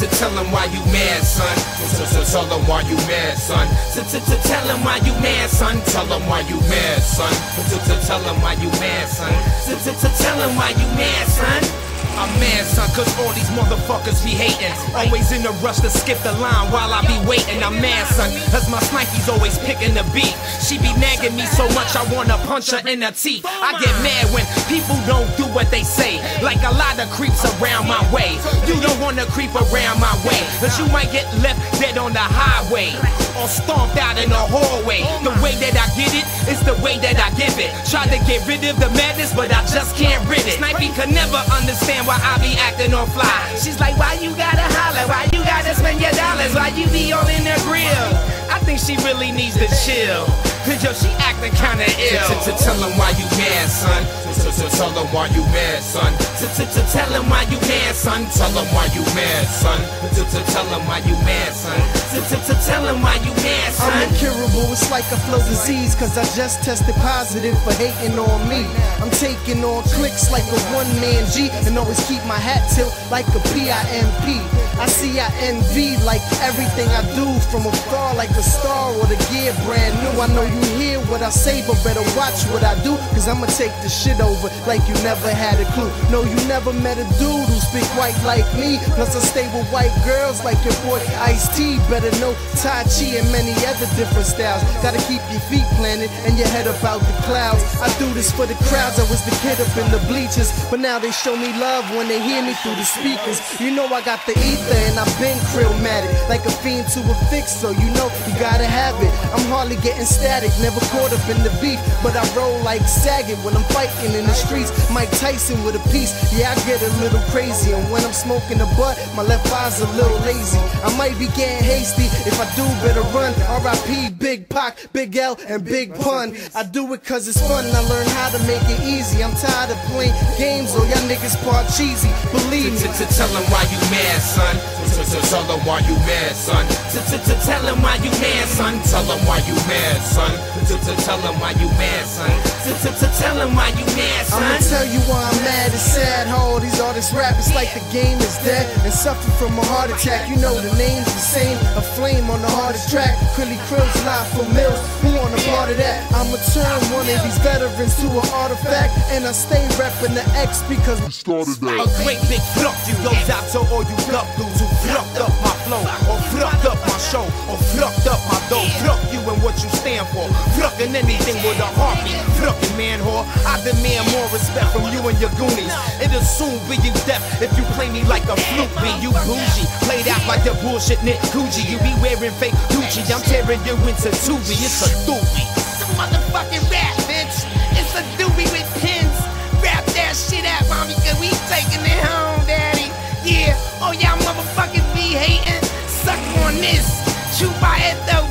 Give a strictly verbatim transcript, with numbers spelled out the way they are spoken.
Tell him why you mad, son. Tell him why you mad, son. Tell him why you mad, son. Tell him why you mad, son. Tell him why you mad, son. Tell him why you mad, son. I'm mad, son, cause all these motherfuckers be hating. Always in a rush to skip the line while I be waiting. I'm mad, son, cause my sniper's always picking the beat. She be nagging me so much I wanna punch her in the teeth. I get mad when people don't do what they say. Like a lot of creeps around my way. You don't wanna creep around my way, cause you might get left dead on the highway or stomped out in the hallway. The way that I get it is the way that I give it. Try to get rid of the madness, but I just can't rid it. Snipey could never understand why I be acting on fly. She's like, why you gotta holler? Why you gotta spend your dollars? Why you be all in the grill? I think she really needs to chill, cause yo, she acting kinda ill. Tell him why you mad, son. Tell him why you mad, son. Tell him why you mad, son. Tell him why you mad, son. Tell him why you mad, son. Tell him why you mad, son. I'm incurable, it's like a flow disease, cause I just tested positive for hating on me. I'm taking on clicks like a one-man G, and always keep my hat tilt like a P I M P. I see I envy like everything I do from afar, like a star or the gear brand new. I know you hear what I say, but better watch what I do, cause I'ma take the shit over like you never had a clue. No, you never met a dude who speak white like me. Plus I stay with white girls like your boy Ice-T. Better know Tai Chi and many other different styles. Gotta keep your feet planted and your head up out the clouds. I do this for the crowds. I was the kid up in the bleachers, but now they show me love when they hear me through the speakers. You know I got the ether and I've been krillmatic, like a fiend to a fix, so you know you gotta have it. I'm hardly getting static, never caught up in the beef, but I roll like Saget when I'm fighting in the streets. Mike Tyson with a piece, yeah, I get a little crazy, and when I'm smoking a butt, my left eye's a little lazy. I might be getting hasty, if I do, better run. R I P Big Pac, Big L, and Big Pun. I do it cause it's fun and I learn how to make it easy. I'm tired of playing games, or y'all niggas part cheesy, believe me. Tell him why you mad, son. Tell him why you mad, son. Tell him why you mad, son. Tell him why you mad, son. Tell him why you mad, son. Tell him why you mad, son. I'ma tell you why I'm mad. It's sad how all these artists rap. It's like the game is dead and suffer from a heart attack. You know the name's the same, a flame on the hardest track. Krilly Krill's live for Mills. Who want a part of that? I'ma turn one of these veterans to an artifact, and I stay reppin' the X because we started that. A great big fuck you goes out to all you duck dudes who fucked up my flow, or fucked up my show, or fucked up my dough. Fuck you and what you stand for. Fucking anything with a heartbeat. Fucking man whore. I demand more respect from you and your goonies. It'll soon be you deaf if you play me like a flute be. You bougie, played out like your bullshit Nick Gucci. You be wearing fake Gucci. I'm tearing you into Tubi. It's a doobie. It's a motherfucking rap, bitch. It's a doobie with pins. Rap that shit out, mommy, cause we taking it home, daddy. Yeah, oh y'all motherfuckers be hating. Suck on this. Shoot my head though.